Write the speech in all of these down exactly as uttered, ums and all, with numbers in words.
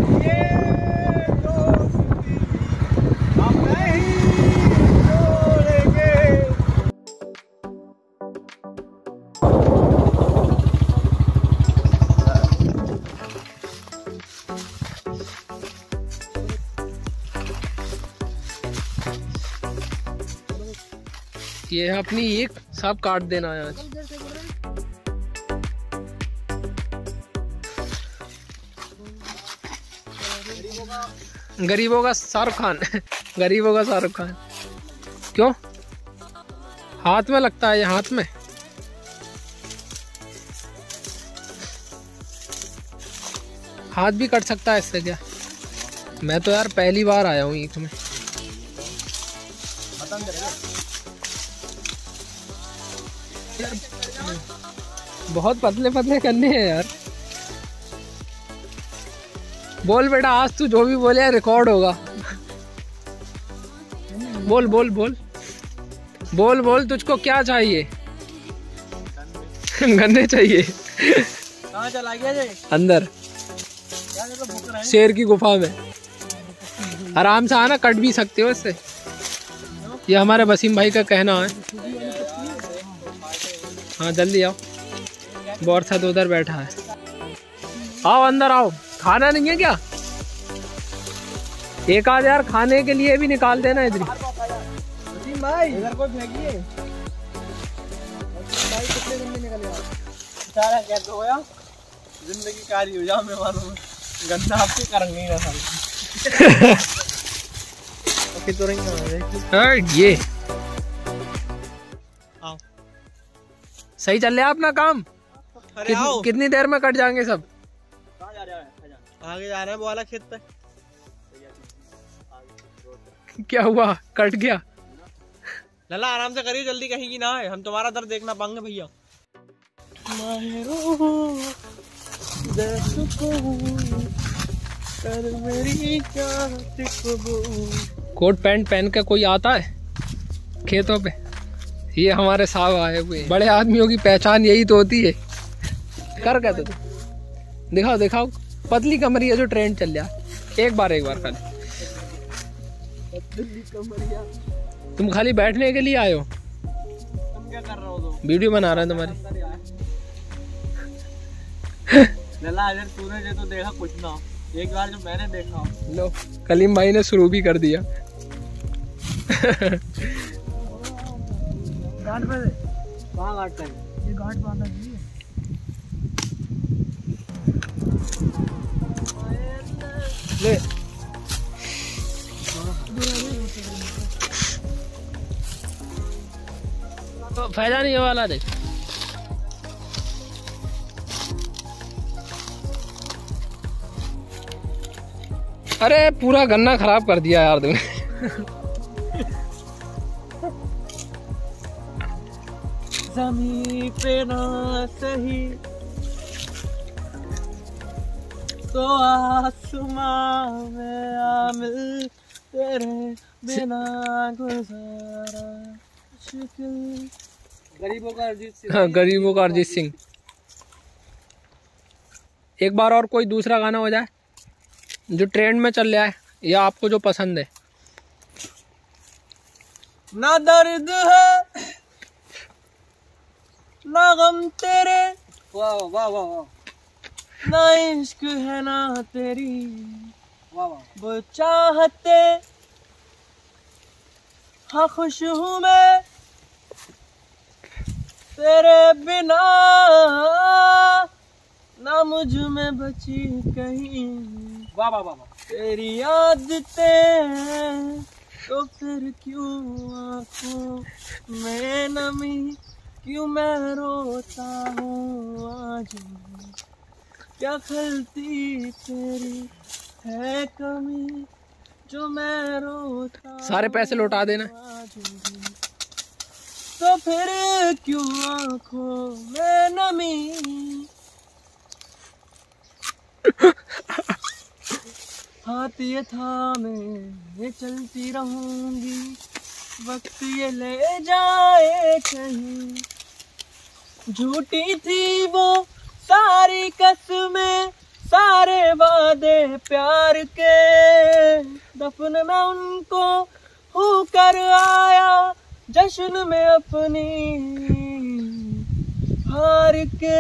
ये अपनी एक सब काट देना है आज। गरीबों का शाहरुख खान गरीबों का शाहरुख खान क्यों? हाथ में लगता है ये, हाथ में। हाथ भी कट सकता है इससे क्या? मैं तो यार पहली बार आया हूँ ईख में। बहुत पतले पतले करने हैं यार। बोल बेटा, आज तू जो भी बोले रिकॉर्ड होगा। बोल बोल बोल बोल बोल तुझको क्या चाहिए? गन्ने चाहिए। कहाँ चला गया जे? अंदर शेर की गुफा में। आराम से आना, कट भी सकते हो इससे। ये हमारे वसीम भाई का कहना है। हाँ जल्दी आओ, बोरसा तो उधर बैठा है। आओ अंदर आओ। खाना नहीं है क्या? एक आध यार खाने के लिए भी निकाल देना इधर। वसीम भाई इधर को फेंकिए। भाई कितने दिन में निकल गया? सारा क्या तो होया? जिंदगी कारी हो जा, मैं मालूम गंदा आपके करेंगे ही ना साले। ओके तो रहेंगे ये आओ। सही चल रहा है अपना काम? अरे आओ। कितनी देर में कट जाएंगे सब? कहाँ जा रहे हैं? आगे जा रहे हैं वो वाला खेत पे। क्या हुआ, कट गया? लला आराम से करिए, जल्दी कहीं की ना है, हम तुम्हारा दर्द देखना पाएंगे भैया। कोट पैंट पहन के कोई आता है खेतों पे? ये हमारे साहब आए हुए। बड़े आदमियों की पहचान यही तो होती है। कर क्या तो दिखाओ दिखाओ पतली कमरिया जो ट्रेंड चल रहा है। एक बार एक बार खाली। पतली कमरिया। तुम खाली बैठने के लिए आए हो? तुम क्या कर रहे हो? तो वीडियो बना रहा है तुम्हारी। लला अगर तूने जो तो देखा कुछ ना, एक बार जो मैंने देखा। लो कलीम भाई ने शुरू भी कर दिया। घाट पे कहाँ घाट पे? ये घाट बांधा जी। ले तो फायदा नहीं वाला देख। अरे पूरा गन्ना खराब कर दिया यार तुमने। ज़मीं पे ना सही तो आसमां में आ मिल, तेरे बिना गुजारा मुश्किल। गरीबों का अरिजीत सिंह। हाँ गरीबों का अरिजीत सिंह। एक बार और कोई दूसरा गाना हो जाए जो ट्रेंड में चल रहा है या आपको जो पसंद है। ना दर्द है ना गम तेरे, वाह वाह वाह वाह, ना इश्क है ना तेरी, वाह वाह, वो चाहते हाँ खुश हूँ मैं तेरे बिना, ना मुझ में बची कहीं, वाह वाह वाह, तेरी आदतें तो फिर क्यों आँखों में नमी, क्यों मैं रोता हूँ आज, क्या खलती तेरी है कमी, जो मैं रोता। सारे पैसे लौटा देना। तो फिर क्यों आँखों में नमी, हाथ ये थामे ये चलती रहूंगी, वक्त ये ले जाए कहीं, झूठी थी वो सारी कसमें सारे वादे प्यार के दफन में उनको हो कर आया, जश्न में अपनी हार के,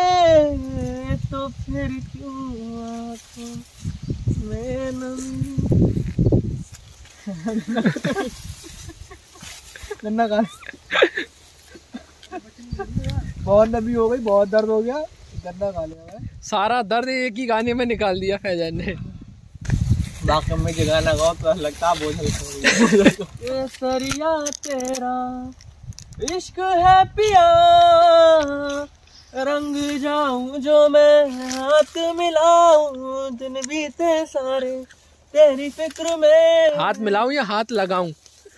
तो फिर क्यों आंखों में नमी। गन्ना खा बहुत नमी हो गई, बहुत दर्द हो गया, गन्ना खा लिया। सारा दर्द एक ही गाने में निकाल दिया फैजान ने। बाकी में जो गाना गाओ तो लगता बोझ हल्का। ये सरिया तेरा इश्क है पिया, रंग जाऊं जो मैं हाथ मिलाऊं, दिन बीते सारे तेरी फिक्र में। हाथ मिलाऊं या हाथ लगाऊं?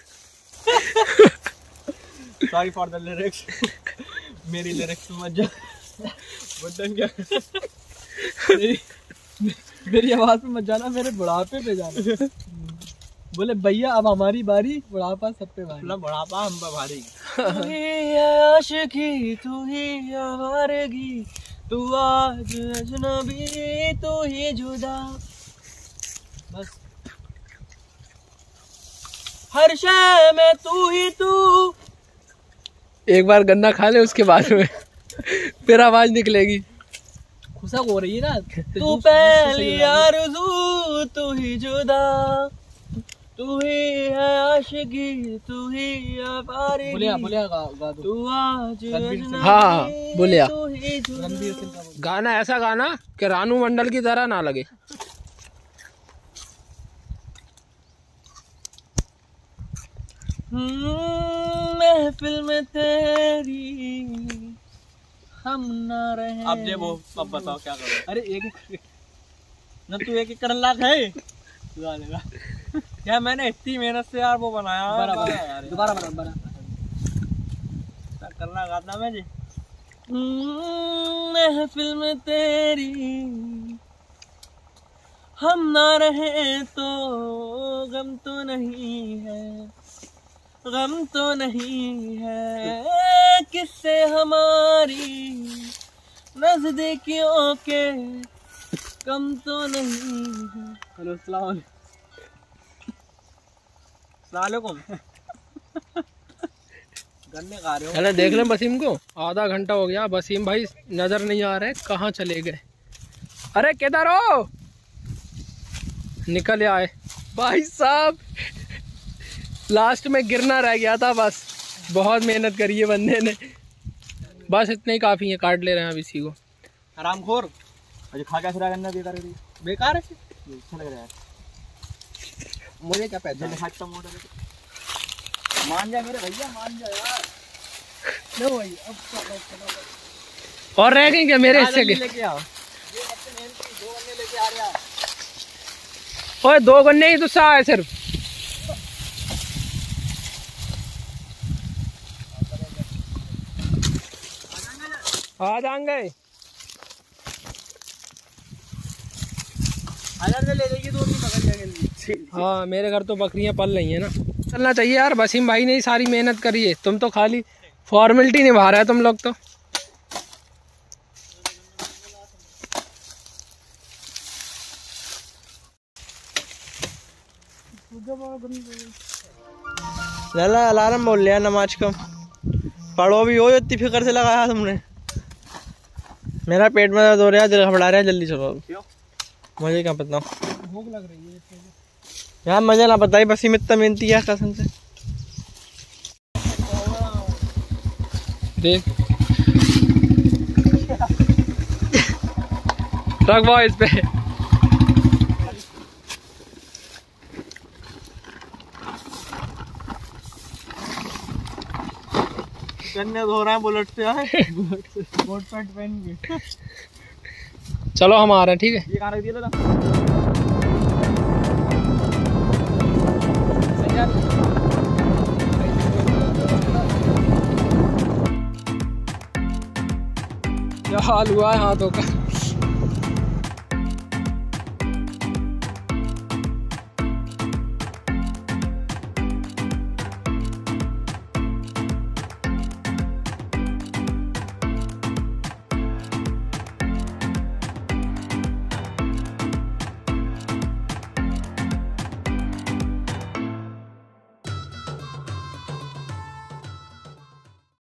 सॉरी फॉर द लिरिक्स, मेरी लिरिक्स मत जा। बटन क्या मेरी, मेरी आवाज पे मत जाना, मेरे बुढ़ापे पे जाना। बोले भैया अब हमारी बारी, बुढ़ापा सब पे भारी। बुढ़ापा हम पे भारी। तू ही आशिकी, तू ही आवारगी, तू आज अजनबी, तू ही जुदा। बस हर शय में तू ही तू। एक बार गन्ना खा ले, उसके बाद में फिर आवाज निकलेगी। खुशक हो रही है ना। तू पहली आरज़ू, तू ही जुदा, तू ही है आशिकी, तू ही आवारगी। बोलिया बोलिया गा, गा दो। तू आज हाँ बोलिया। तू ही जुदा। गाना ऐसा गाना कि रानू मंडल की तरह ना लगे। महफिल में तेरी हम ना रहे। अब जे वो अब बताओ क्या करो। अरे एक न तू एक एक करने लायक है लेगा क्या? मैंने इतनी मेहनत से यार वो बनाया। दोबारा बना बना करना गाना मैं जी। महफिल में तेरी हम ना रहे तो गम तो नहीं है, गम तो नहीं है, किससे हमारी नजदीकियों के कम तो नहीं है। हेलो अस्सलाम वालेकुम। गन्ने खा रहे हो? अरे देख ले वसीम को, आधा घंटा हो गया, वसीम भाई नजर नहीं आ रहे, कहाँ चले गए? अरे किधर हो? निकल आए भाई साहब। लास्ट में गिरना रह गया था बस, बहुत मेहनत करी है बंदे ने। बस इतने ही काफी है, काट ले रहे हैं अब इसी को। हरामखोर अरे खा क्या फिरा गन्ना बेकार है, बेकार है, अच्छा लग रहा है मुझे। क्या पैसा खाता मोटा मान जा मेरे भैया, मान जा यार। लो भाई अब क्या और रह गई क्या मेरे हिस्से के? लेके आओ ये अपने मेहनत दो गन्ने लेके आ रहा। ओए दो गन्ने ही तो सा है सिर्फ। आ जाएंगे ले जाइए, दो नहीं पकड़ जाएंगे। हाँ मेरे घर तो बकरियां पल रही है ना। चलना चाहिए यार, वसीम भाई ने ही सारी मेहनत करी है, तुम तो खाली फॉर्मेलिटी निभा रहा है तुम लोग तो। लाला अलार्म बोल लिया नमाज का, पढ़ो भी हो, इतनी फिक्र से लगाया तुमने। मेरा पेट में दर्द हो रहा है, दिल घबरा रहा है, जल्दी चलो। मुझे क्या पता, भूख लग रही है यार, मुझे ना पता ही। बस ही इतना मेहनती है कसम से। देख रख वो इस पे। गन्ने धो रहे हैं बुलेट से, आए बुलेट से कोट पैंट पहन के। चलो हम आ रहे हैं, ठीक है। ये कहाँ रख दिया था? क्या हाल हुआ है हाथों का।